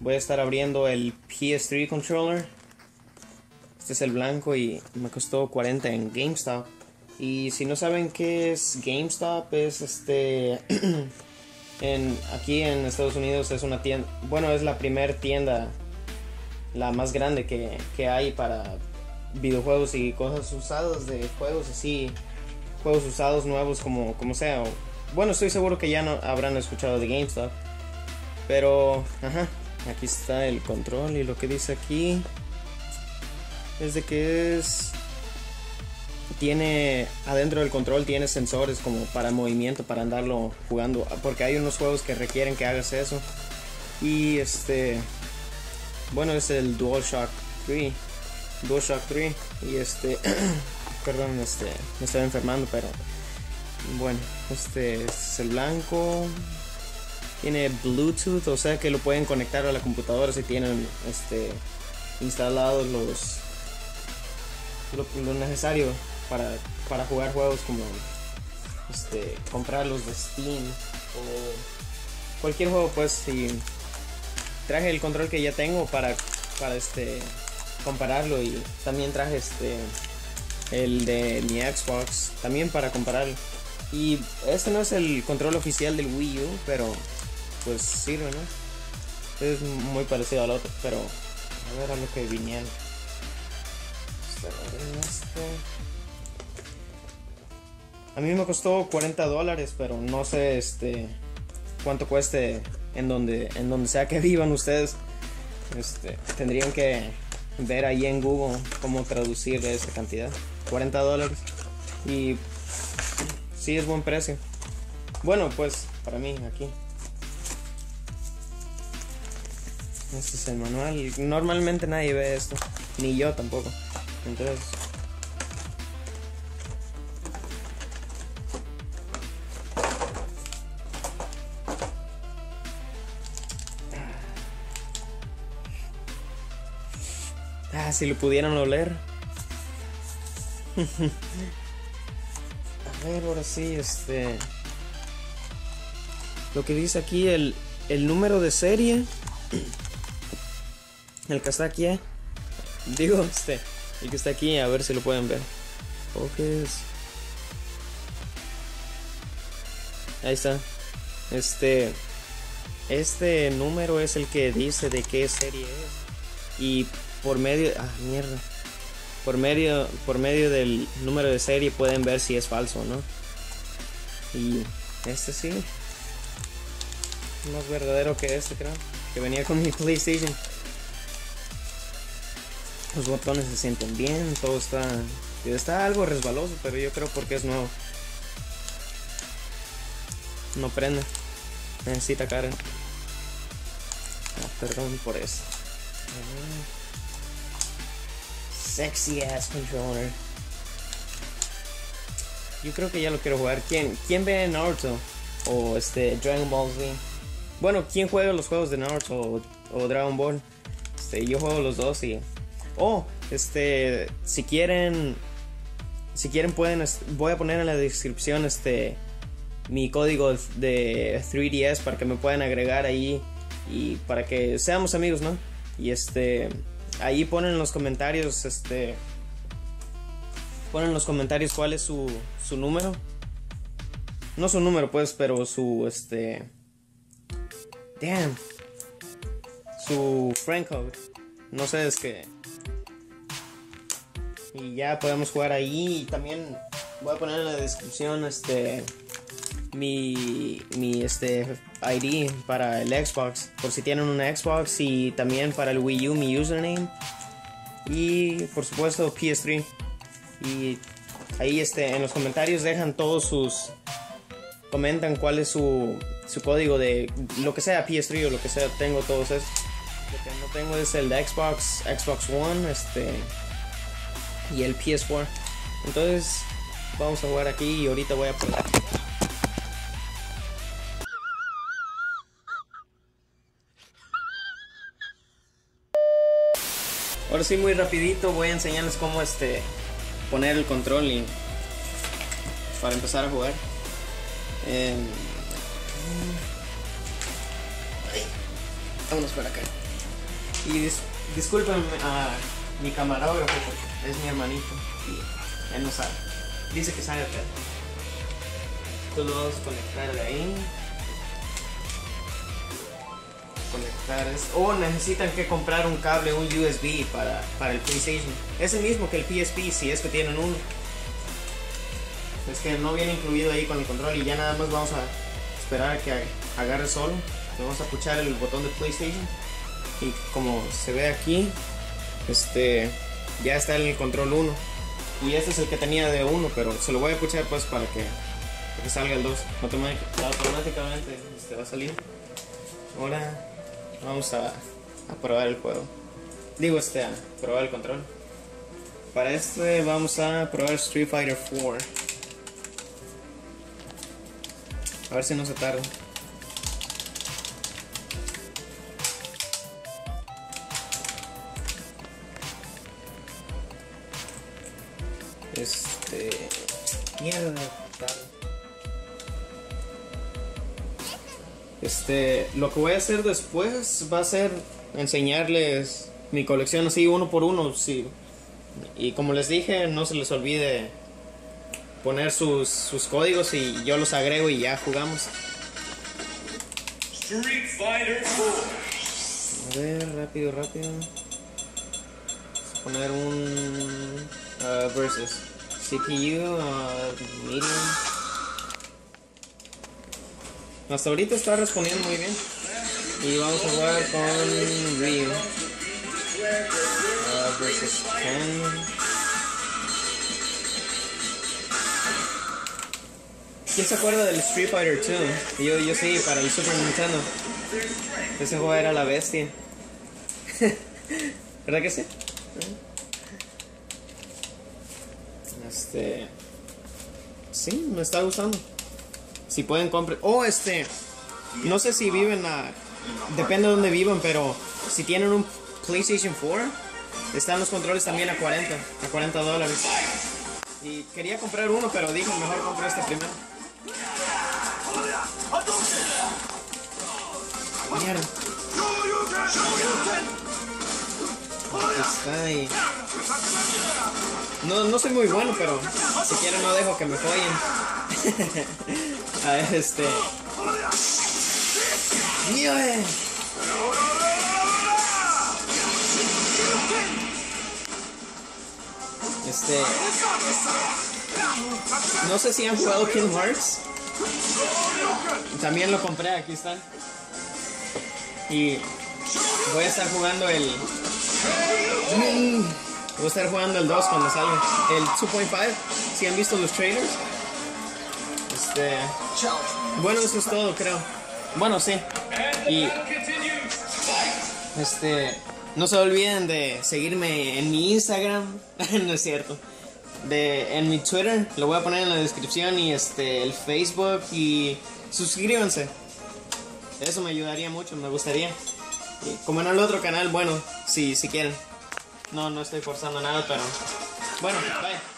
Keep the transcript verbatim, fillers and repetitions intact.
voy a estar abriendo el P S tres controller. Este es el blanco y me costó cuarenta en GameStop. Y si no saben qué es GameStop, es este en, aquí en Estados Unidos es una tienda, bueno, es la primer tienda, la más grande que, que hay para videojuegos y cosas usadas de juegos así, juegos usados nuevos como, como sea. Bueno, estoy seguro que ya no habrán escuchado de GameStop, pero ajá, aquí está el control y lo que dice aquí es de que es tiene adentro del control tiene sensores como para movimiento, para andarlo jugando, porque hay unos juegos que requieren que hagas eso. Y este bueno, es el DualShock tres DualShock tres y este perdón, este me estoy enfermando, pero bueno, este, este es el blanco. Tiene Bluetooth, o sea que lo pueden conectar a la computadora si tienen este instalados los lo, lo necesario para, para jugar juegos como este comprarlos de Steam o cualquier juego. Pues y traje el control que ya tengo para para este compararlo, y también traje este el de mi Xbox también para compararlo. Y este no es el control oficial del Wii U, pero pues sirve, ¿no? Es muy parecido al otro, pero a ver a lo que vinieron. A mí me costó cuarenta dólares, pero no sé este cuánto cueste en donde en donde sea que vivan ustedes. Este tendrían que ver ahí en Google cómo traducir esa cantidad. cuarenta dólares. Y sí, es buen precio. Bueno, pues para mí aquí. Este es el manual. Normalmente nadie ve esto, ni yo tampoco. Entonces ah, si lo pudieran oler. A ver, ahora sí, este lo que dice aquí, el, el número de serie, el que está aquí, eh. digo, este el que está aquí, a ver si lo pueden ver. Focus. Ahí está. Este Este número es el que dice de qué serie es. Y por medio, ah, mierda. Por medio, por medio del número de serie pueden ver si es falso o no. Y este sí, más verdadero que este, creo, que venía con mi PlayStation. Los botones se sienten bien, todo está está algo resbaloso, pero yo creo porque es nuevo. No prende, necesita carga. Ah, perdón por eso. Sexy ass controller. Yo creo que ya lo quiero jugar. ¿Quién, quién ve Naruto? O este Dragon Ball Z. Bueno, ¿quién juega los juegos de Naruto o, o Dragon Ball? Este, yo juego los dos y... Oh, este, si quieren, si quieren pueden, voy a poner en la descripción este mi código de tres D S para que me puedan agregar ahí y para que seamos amigos, ¿no? Y este, ahí ponen en los comentarios, este, ponen en los comentarios cuál es su, su número. No su número pues, pero su, este, damn, su friend code. No sé, es que... Y ya podemos jugar ahí. Y también voy a poner en la descripción este mi, mi este I D para el Xbox, por si tienen una Xbox, y también para el Wii U mi username, y por supuesto P S tres. Y ahí este en los comentarios dejan todos sus, comentan cuál es su, su código de lo que sea P S tres o lo que sea. Tengo todos esos. Lo que no tengo es el de Xbox, Xbox One, este y el P S cuatro. Entonces vamos a jugar aquí y ahorita voy a poner. Ahora sí, muy rapidito voy a enseñarles cómo este poner el control y para empezar a jugar. Eh, vámonos por acá. Y dis disculpen a mi camarógrafo, porque es mi hermanito y él no sabe. Dice que sabe hacer. Esto lo vamos a conectar de ahí. Conectar esto. O necesitan que comprar un cable, un U S B para, para el PlayStation. Es el mismo que el P S P si es que tienen uno. Es que no viene incluido ahí con el control y ya nada más vamos a esperar a que agarre solo. Vamos a puchar el botón de PlayStation y como se ve aquí, este ya está en el control uno y este es el que tenía de uno, pero se lo voy a puchar pues para que, para que salga el dos. Automátic, automáticamente este va a salir. Ahora vamos a, a probar el juego. Digo este a probar el control. Para este vamos a probar Street Fighter cuatro. A ver si no se tarda. Este... Mierda, tarda. Este... Lo que voy a hacer después va a ser enseñarles mi colección así uno por uno. Sí. Y como les dije, no se les olvide poner sus, sus códigos y yo los agrego y ya jugamos. Street Fighter cuatro. A ver, rápido, rápido. Vamos a poner un uh, versus C P U uh, medium. Hasta ahorita está respondiendo muy bien. Y vamos a jugar con Ryu uh, versus Ken. ¿Quién se acuerda del Street Fighter dos? Yo, yo sí, para el Super Nintendo. Ese juego era la bestia. ¿Verdad que sí? Este... Sí, me está gustando. Si pueden comprar... Oh, este... No sé si viven a... Depende de donde vivan, pero... Si tienen un PlayStation cuatro... Están los controles también a cuarenta. A cuarenta dólares. Y quería comprar uno, pero dije mejor comprar este primero. Mierda. Está ahí. No, no soy muy bueno, pero si quieren no dejo que me follen. A ver, este... ¡Mierda! Este... No sé si han jugado Kingdom Hearts. También lo compré, aquí está. Y voy a estar jugando el... Voy a estar jugando el dos cuando salga. El dos punto cinco. Si han visto los trailers. Este... Bueno, eso es todo, creo. Bueno, sí. Y... Este... No se olviden de seguirme en mi Instagram. No es cierto. De, en mi Twitter, lo voy a poner en la descripción. Y este, el Facebook. Y suscríbanse. Eso me ayudaría mucho, me gustaría. Y como en el otro canal, bueno, si, si quieren. No, no estoy forzando nada, pero... Bueno, bye.